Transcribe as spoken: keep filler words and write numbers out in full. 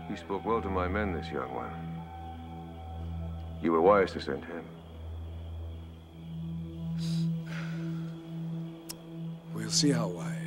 He spoke well to my men, this young one. You were wise to send him. We'll see how wise.